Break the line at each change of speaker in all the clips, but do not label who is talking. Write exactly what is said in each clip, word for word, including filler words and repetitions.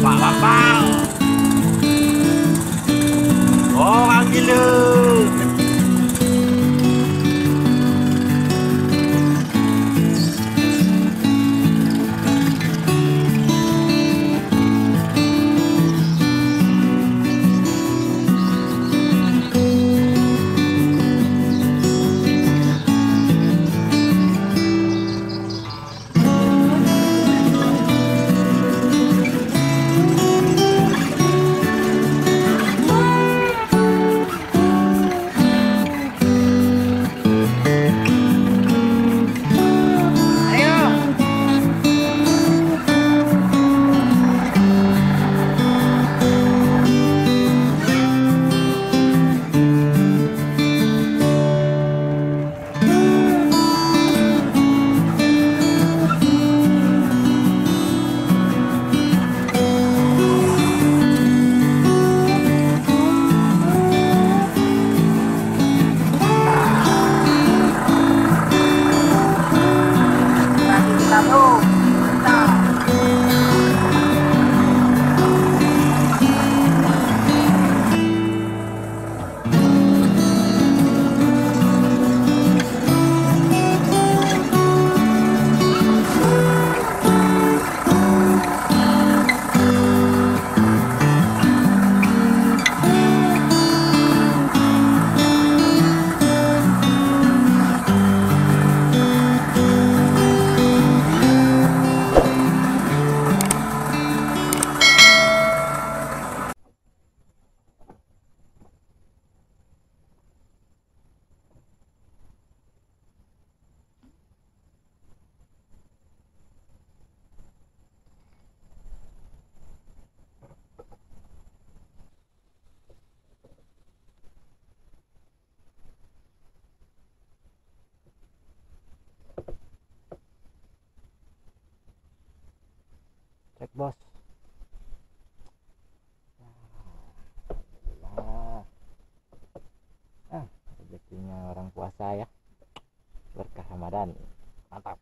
Pak Bambang. Orang gila.
Cek bos. Nah, ah, rezekinya orang puasa ya, berkah Ramadan, mantap.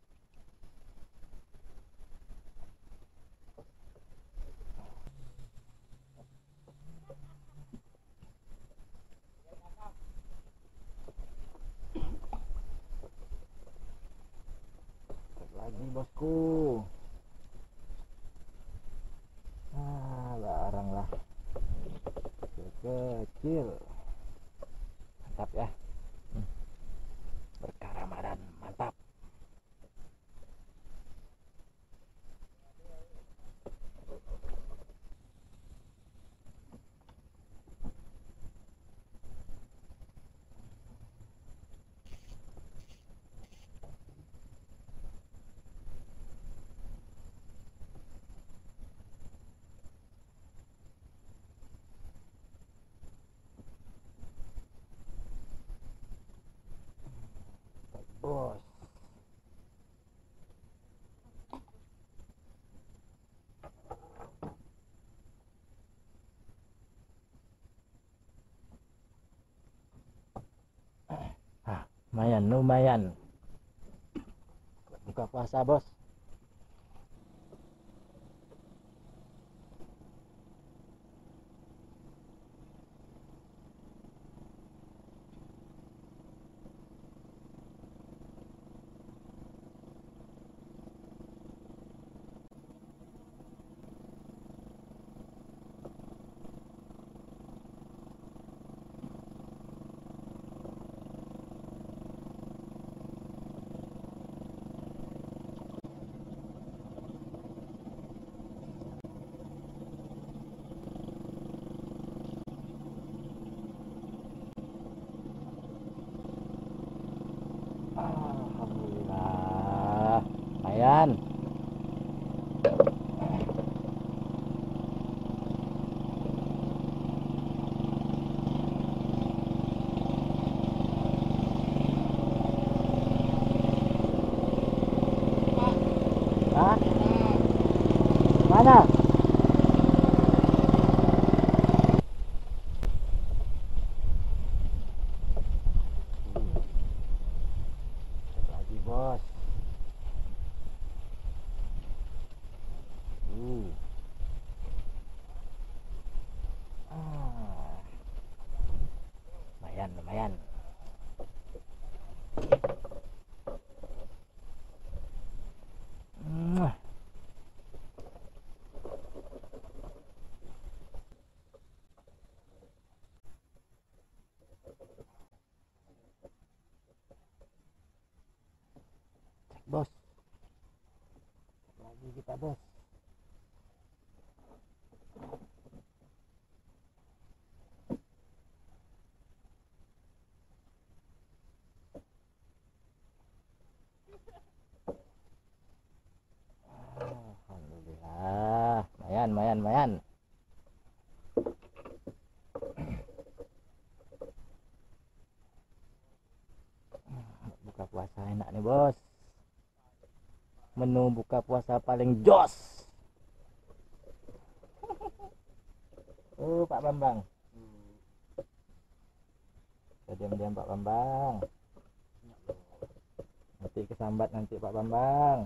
Cek lagi bosku. Ah, barang lah kecil, mantap ya. Hmm, berkah Ramadan, mantap. Bos, ah, lumayan, lumayan. Buka puasa bos. Alhamdulillah, lumayan. Hah? Mana? Cek lagi bos. Uh. bos. Lagi kita bos. Alhamdulillah, mayan mayan mayan. Buka puasa enak nih bos. Menu buka puasa paling jos. Oh Pak Bambang. Diam-diam Pak Bambang. Nanti kesambat nanti Pak Bambang.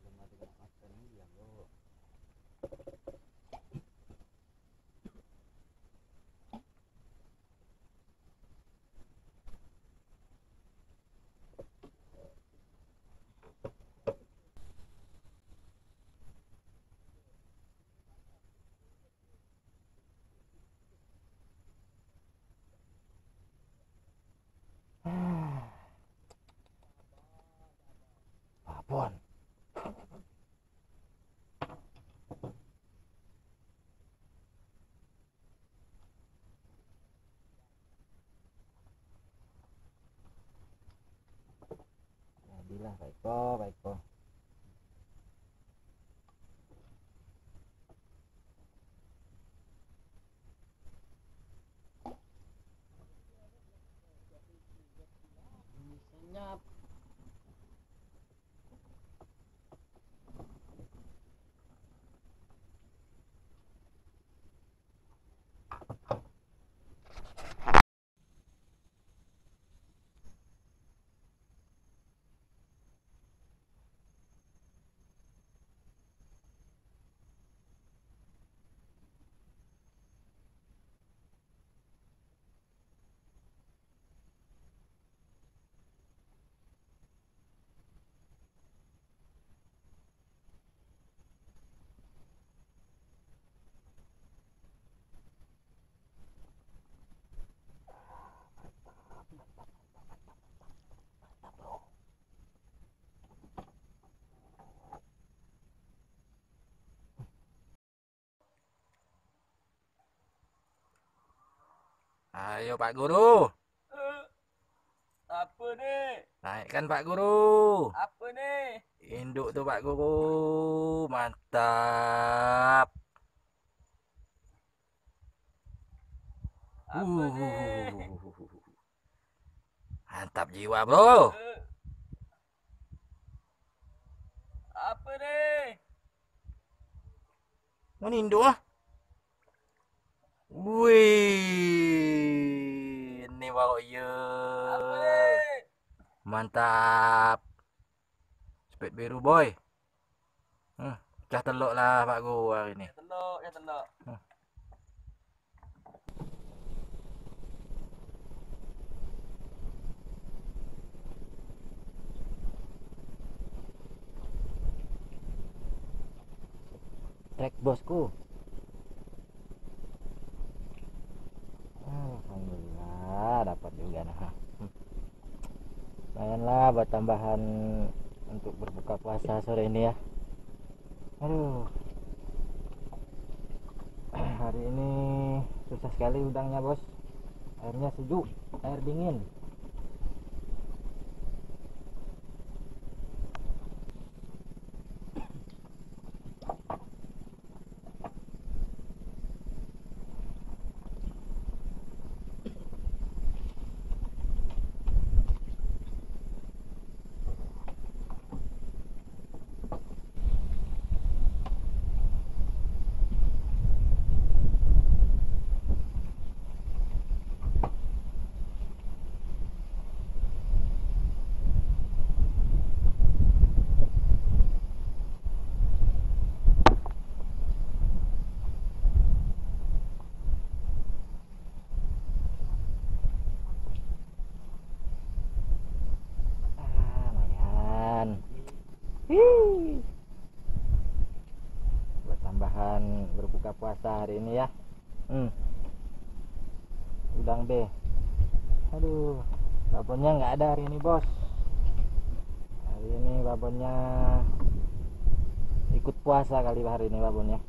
Apaan? Jadilah baiko baiko.
Senyap.
Ayo Pak Guru.
Eh, apa nih?
Naikkan Pak Guru.
Apa nih?
Induk tuh Pak Guru. Mantap.
Apa nih?
Mantap jiwa bro.
Eh, apa nih?
Mau induk ah. Wih, ini baru iya.
Apa nih?
Mantap. Spek biru boy. Hmm, cah teluk lah Pak Guru hari ini.
Ya telok, ya telok.
Trek bosku. Alhamdulillah dapat juga nah. Hmm. Lumayanlah buat tambahan untuk berbuka puasa sore ini ya. Aduh. Hari ini susah sekali udangnya bos. Airnya sejuk, air dingin. Hii. Buat tambahan berbuka puasa hari ini ya. Hmm. Udang B. Aduh, babonnya nggak ada hari ini bos. Hari ini babonnya ikut puasa kali hari ini babonnya.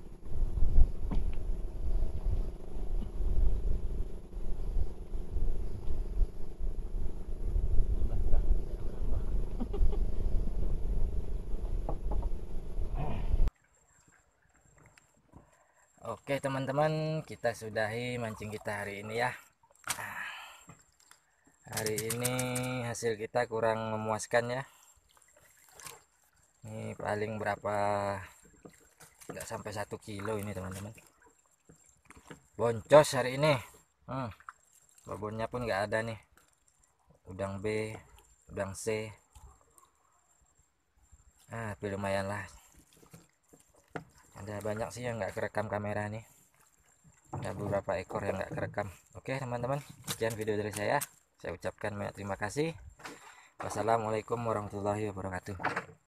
Oke teman-teman, kita sudahi mancing kita hari ini ya. Hari ini hasil kita kurang memuaskan ya. Ini paling berapa, nggak sampai satu kilo ini teman-teman. Boncos hari ini. hmm. Babonnya pun nggak ada nih. Udang B, udang C. Ah, tapi lumayan lah. Ada banyak sih yang nggak kerekam kamera nih. Ada beberapa ekor yang nggak kerekam. Oke teman-teman, sekian video dari saya. Saya ucapkan banyak terima kasih. Wassalamualaikum warahmatullahi wabarakatuh.